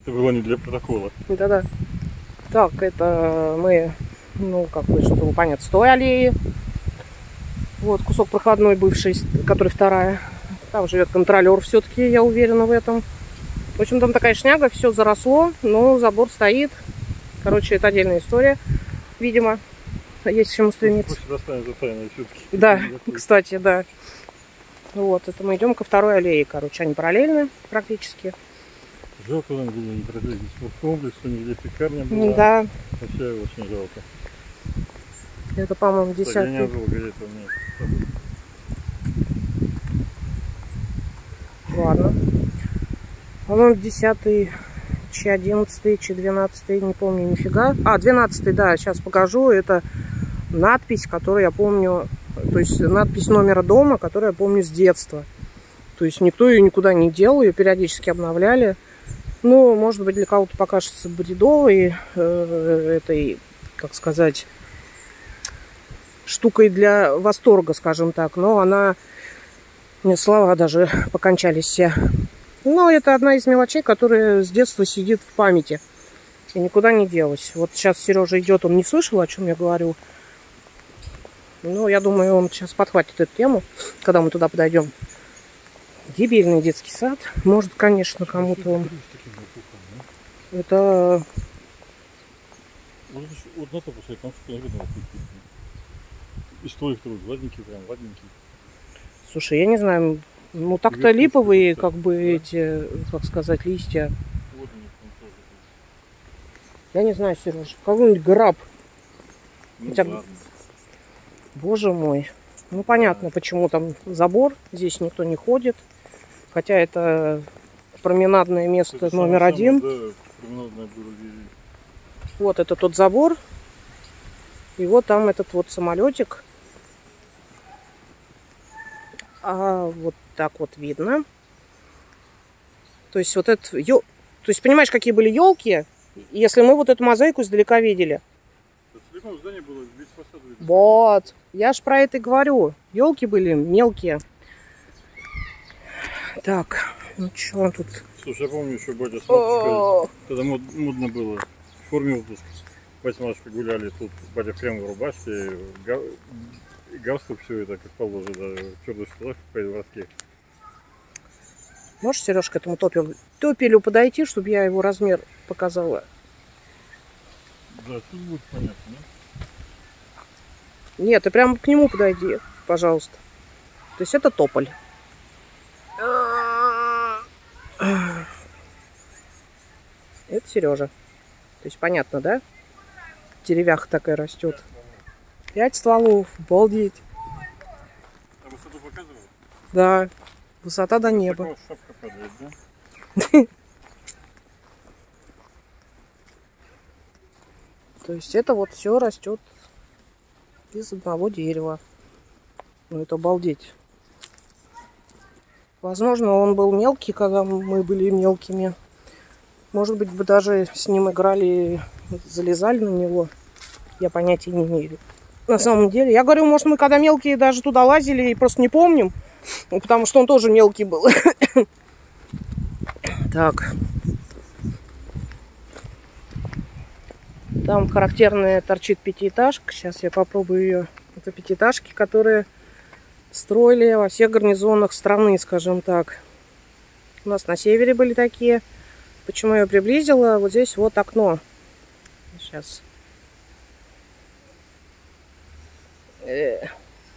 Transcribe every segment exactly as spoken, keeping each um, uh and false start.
Это было не для протокола. Да-да. Так, это мы, ну, как бы, чтобы было понятно, с той аллеи. Вот кусок проходной бывший, который вторая. Там живет контролер все-таки, я уверена в этом. В общем, там такая шняга, все заросло, но забор стоит. Короче, это отдельная история, видимо. Есть к чему стремиться. Да, кстати, да. Вот, это мы идем ко второй аллее, короче, они параллельны практически. Жалко, там где не продлились комплекс, где пекарня была. Да. Вообще очень жалко. Это, по-моему, десятый. Я не был, где-то у меня. Ладно. По-моему, десятый, че одиннадцатый, че двенадцатый, не помню нифига. А, двенадцатый, да, сейчас покажу. Это надпись, которую я помню, то есть надпись номера дома, которую я помню с детства. То есть никто ее никуда не делал, ее периодически обновляли. Ну, может быть, для кого-то покажется бредовой, э, этой, как сказать, штукой для восторга, скажем так. Но она, мне слова даже покончались все. Но это одна из мелочей, которая с детства сидит в памяти и никуда не делась. Вот сейчас Сережа идет, он не слышал, о чем я говорю. Но я думаю, он сейчас подхватит эту тему, когда мы туда подойдем. Дебильный детский сад. Может, конечно, кому-то он... Это... Вот на то посмотреть, там что-то видно. И столик такой гладненький, прям гладненький. Слушай, я не знаю, ну так-то липовые, как бы, эти, как сказать, листья. Я не знаю, Сереж, какой-нибудь граб. Ну, Хотя... Боже мой. Ну, понятно, почему там забор. Здесь никто не ходит. Хотя это променадное место это номер самое, один. Да, вот это тот забор. И вот там этот вот самолетик. А вот так вот видно. То есть вот это... Ё... То есть понимаешь, какие были елки, если мы вот эту мозаику издалека видели? Было, вот. Я ж про это и говорю. Елки были мелкие. Так, ну что тут? Слушай, я помню, еще батя с матушкой, тогда модно было в форме отпуск. Батя с матушкой гуляли тут, батя в кремовой рубашке, галстук, все это как положено, в черных штанах по-дворски. Можешь, Сереж, к этому топелю, топелю подойти, чтобы я его размер показала? Да, тут будет понятно, да? Нет, ты прямо к нему подойди, пожалуйста. То есть это тополь. Это Сережа. То есть понятно, да? Деревяха такая растет. Пять стволов, обалдеть. А высоту показывал? Да, высота до неба. Шапка падает, да? То есть это вот все растет из одного дерева. Ну это обалдеть. Возможно, он был мелкий, когда мы были мелкими. Может быть, бы даже с ним играли, залезали на него. Я понятия не имею. На самом деле, я говорю, может, мы когда мелкие даже туда лазили и просто не помним. Потому что он тоже мелкий был. Так. Там характерная торчит пятиэтажка. Сейчас я попробую ее. Это пятиэтажки, которые строили во всех гарнизонах страны, скажем так. У нас на севере были такие. Почему я ее приблизила? Вот здесь вот окно. Сейчас. Э.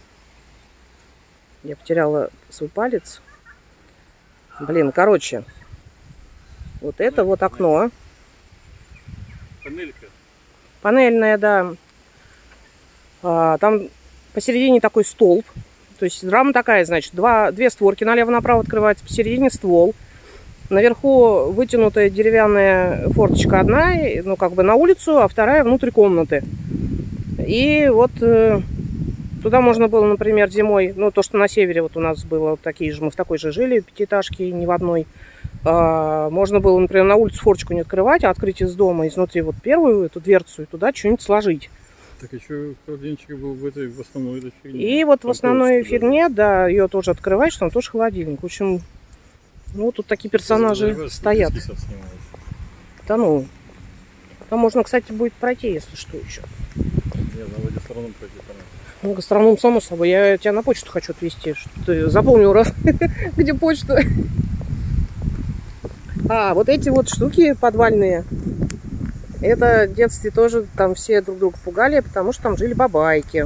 Я потеряла свой палец. Блин, короче. Вот это вот окно. Панелька. Панельная, да. А, там посередине такой столб. То есть рама такая, значит, два, две створки налево-направо открываются, посередине ствол. Наверху вытянутая деревянная форточка одна, ну, как бы на улицу, а вторая внутрь комнаты. И вот э, туда можно было, например, зимой, ну, то, что на севере вот у нас было, вот такие же, мы в такой же жили, пятиэтажке, не в одной. А, можно было, например, на улицу форточку не открывать, а открыть из дома, изнутри вот первую эту дверцу и туда что-нибудь сложить. Так еще холодильничек был в этой, в основной этой фигне. И вот там в основной фигне, да, ее тоже открываешь, там тоже холодильник. В общем, ну, тут такие персонажи стоят. Да ну. Там можно, кстати, будет пройти, если что, еще. Нет, надо гастроном пройти, понятно. Ну, гастроном, само собой. Я тебя на почту хочу отвезти. Что ты запомнил раз, где почта. А, вот эти вот штуки подвальные. Это в детстве тоже там все друг друга пугали, потому что там жили бабайки.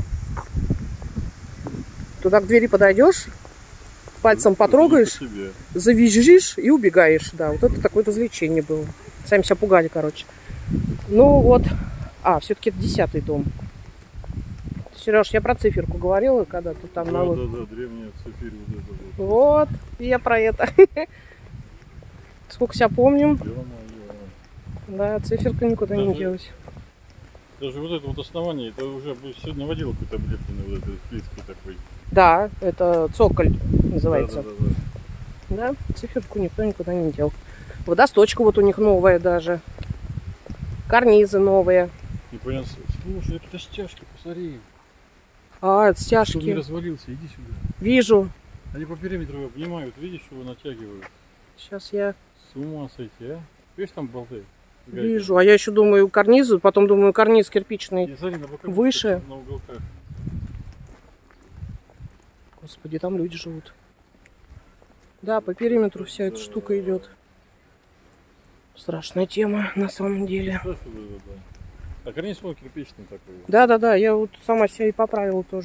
Туда к двери подойдешь, пальцем потрогаешь, завизжишь и убегаешь. Да, вот это такое развлечение было. Сами себя пугали, короче. Ну вот. А, все-таки это десятый дом. Сереж, я про циферку говорила, когда ты там да, на... Да, да, древняя цифирь вот это вот. Вот, я про это. Сколько себя помним. Да, циферка никуда даже, не делась. Даже вот это вот основание, это уже сегодня водила какой-то облепленный вот этой плиткой такой. Да, это цоколь называется. Да, да, да, да. Да, циферку никто никуда не делал. Водосточка вот у них новая даже. Карнизы новые. Непонятно. Слушай, это стяжки, посмотри. А, это стяжки. Чтобы не развалился, иди сюда. Вижу. Они по периметру его обнимают, видишь, его натягивают. Сейчас я... С ума сойти, а? Видишь, там болты? Вижу. А я еще думаю карнизы, потом думаю карниз кирпичный и, смотри, на боках, выше. На уголках. Господи, там люди живут. Да, по периметру вся эта штука идет. Страшная тема на самом деле. А карниз свой кирпичный такой. Да, да, да, я вот сама себя и поправила тоже.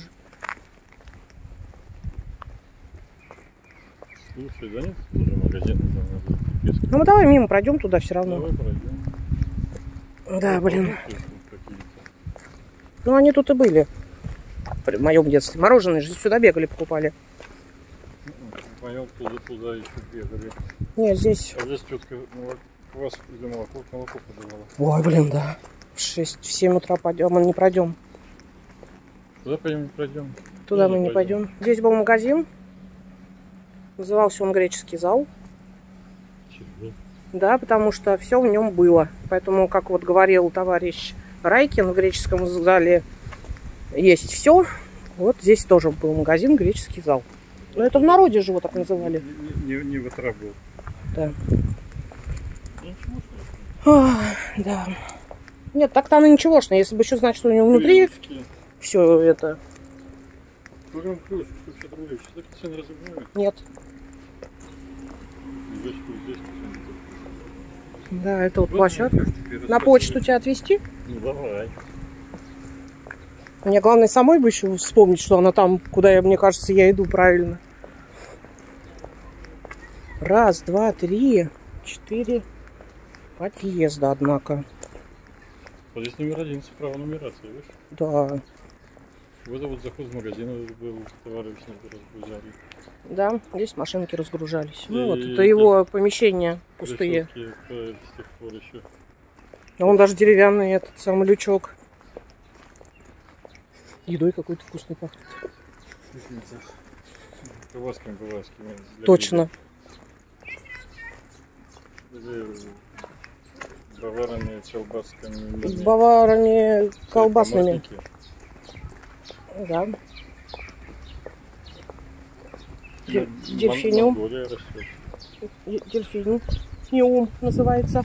Слушай, да нет, тоже магазин там надо. Ну мы давай мимо пройдем туда все равно. Давай пройдем. Да, блин. Ну они тут и были. В моем детстве. Мороженое же сюда бегали, покупали. В моем туда-туда еще бегали. Нет, здесь. А здесь тетка квас или молоко, молоко подавала. Ой, блин, да. В шесть, в семь утра пойдем, мы не пройдем. Туда пойдем, не пройдем. Туда мы не пойдем. Здесь был магазин. Назывался он Греческий зал. Чего? Да, потому что все в нем было. Поэтому, как вот говорил товарищ Райкин, в греческом зале есть все. Вот здесь тоже был магазин Греческий зал. Но это в народе же его так называли. Не, не, не в отра был. Да. Ох, да. Нет, так-то оно ничегошно. Если бы еще знать, что у него внутри все это. Нет. Да, это вот площадка. На почту тебя отвезти? Ну давай. Мне главное самой бы еще вспомнить, что она там, куда я, мне кажется, я иду правильно. Раз, два, три, четыре подъезда, однако. Вот здесь номер один, справа нумерация, видишь? Да. Вот это вот заход в магазин был, товары разгружали. Да, здесь машинки разгружались. И ну вот, это, это его помещения пустые. С тех пор еще. А он даже деревянный, этот самый лючок. Едой какой-то вкусный пахнет. Ковасками, ковасками. Точно. Баварами, колбасками. С баварами колбасными. Да. Дельфиниум. Дельфиниум называется.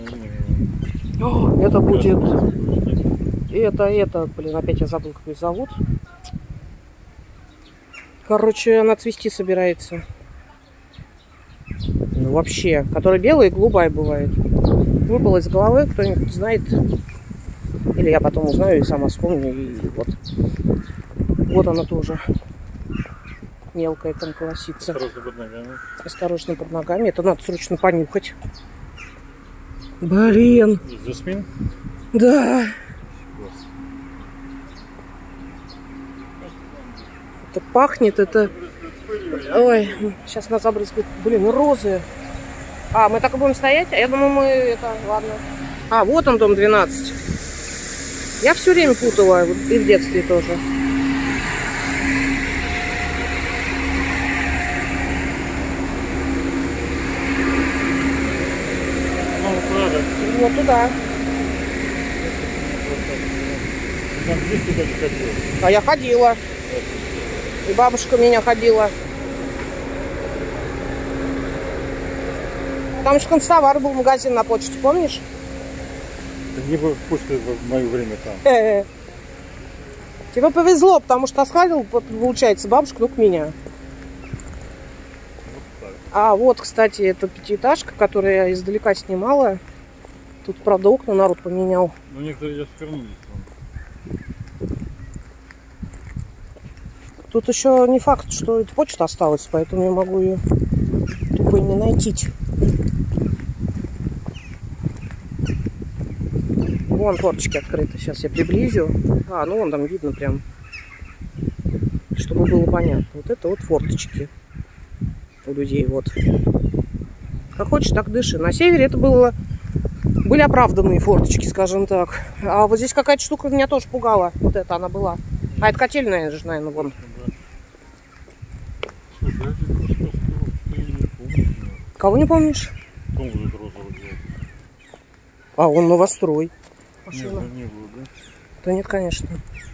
О, это будет. Это, это, блин, опять я забыл, какой зовут. Короче, она цвести собирается. Ну, вообще. Которая белая и голубая бывает. Выпала из головы, кто-нибудь знает. Или я потом узнаю и сама вспомню. И вот. Вот она тоже. Мелкая там колосится. Осторожно под ногами. Осторожно под ногами. Это надо срочно понюхать. Блин. Жасмин? Да. Это пахнет, это... Ой, сейчас нас забрызгают. Блин, розы. А, мы так и будем стоять? А я думаю, мы это... Ладно. А, вот он, дом двенадцать. Я все время путала. И в детстве тоже. Вот туда. А я ходила. И бабушка меня ходила. Там же констовар был, магазин на почте, помнишь? Не было почты в мое время там. Э-э. Тебе повезло, потому что оскалил, получается, бабушка только меня. А вот, кстати, это пятиэтажка, которую я издалека снимала. Тут, правда, окна народ поменял. Ну, некоторые я свернулись. Тут еще не факт, что эта почта осталась, поэтому я могу ее тупо и не найти. Вон форточки открыты. Сейчас я приблизю. А, ну вон там видно прям, чтобы было понятно. Вот это вот форточки у людей. Вот. Как хочешь, так дыши. На севере это было... были оправданные форточки, скажем так. А вот здесь какая-то штука меня тоже пугала. Вот это она была. А это котельная же, наверное, вон. Слушай, я тебе просто сказал, что я не помню. Кого не помнишь? Дом вот этот розовый был. А, он новострой. Не Машина. было, не было, да? Да нет, конечно.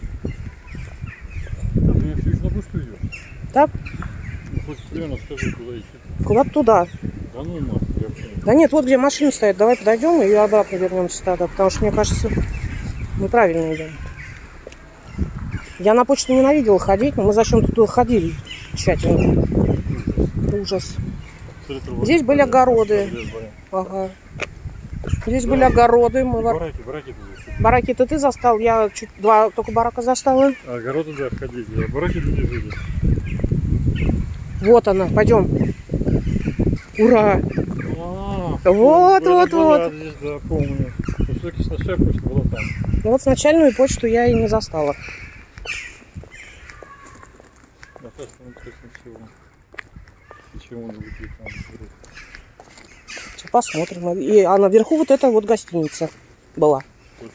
А ты меня все еще на почту идешь? Так, Ну, хоть примерно скажи, куда идти. куда-то туда. Да ну нахуй, я вообще не Да нет, вот где машина стоит. Давай подойдем и обратно вернемся тогда. Потому что, мне кажется, мы правильно идем. Я на почту ненавидела ходить, но мы зачем-то туда ходили тщательно. Ужас. Здесь были огороды. Ага. Здесь были огороды. Мы... Бараки, бараки туда. Бараки-то ты застал, я чуть два только барака застала. А огороды, да, ходили. А бараки люди жили. Вот она, пойдем. Ура! А, Вот, была, вот, была вот. Здесь, да, помню. Ну, все-таки сначала почта была там. Ну вот с начальную почту я и не застала. А сейчас там интересно всего. Чего-нибудь там. Сейчас посмотрим. И, а наверху вот эта вот гостиница была. Точно.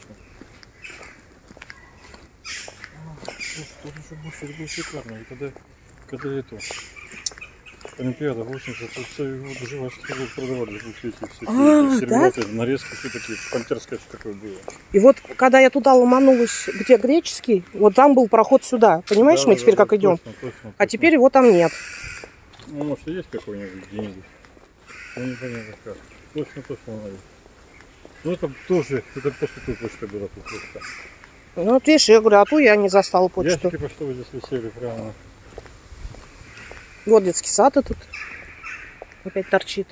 Слушай, тут еще больше, это было шикарно. И когда, когда это... Олимпиада восемьдесят, тут все жвачки продавали, все эти все, А, сервелаты, да? Нарезки, все такие, пантерское что такое было. И вот, когда я туда ломанулась, где греческий, вот там был проход сюда. Понимаешь, Да, мы да, теперь да, как идем? точно, точно, точно. А теперь его там нет. Ну, может, и есть какой-нибудь где-нибудь. Ну, непонятно как. Точно, точно надо. Ну, это тоже, это после той почты было тут просто. Ну, вот видишь, я говорю, а ту я не застала почту. Ящики почтовые здесь висели прямо. Вот детский сад этот опять торчит.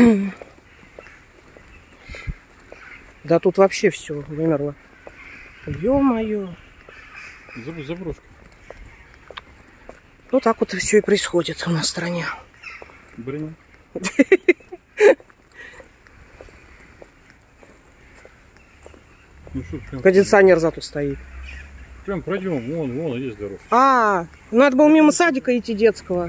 Да тут вообще все вымерло. Ё-моё. Заброшка. Вот так вот и все и происходит у нас в стране. Блин. Ну, что, прям, Кондиционер зато стоит. прям пройдем, вон, вон есть дорожка. А, надо было мимо садика идти детского.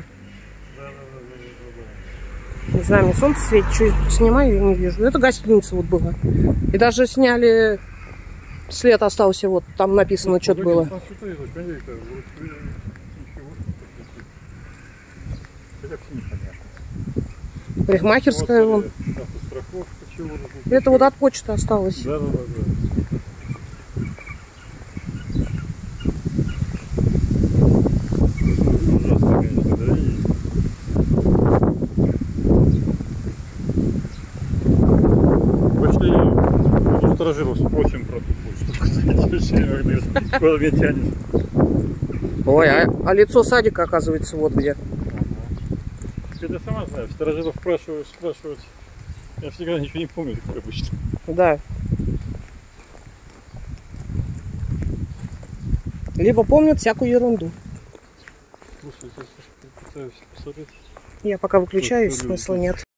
Не знаю, мне солнце светит, что я снимаю и не вижу. Это гостиница вот была. И даже сняли, след остался, вот там написано, что-то было. Парикмахерская вон. Это вот от почты осталось. Да, да, да, да. Ужасно, конечно, да, и... Почти у сторожилов спросим про ту почту. Куда меня тянешь? Ой, а, а лицо садика, оказывается, вот где. Это сама знаешь, сторожилов спрашивают, спрашивают. Я всегда ничего не помню, как обычно. Да. Либо помнят всякую ерунду. Слушай, я пытаюсь посмотреть. Я пока выключаюсь, смысла нет.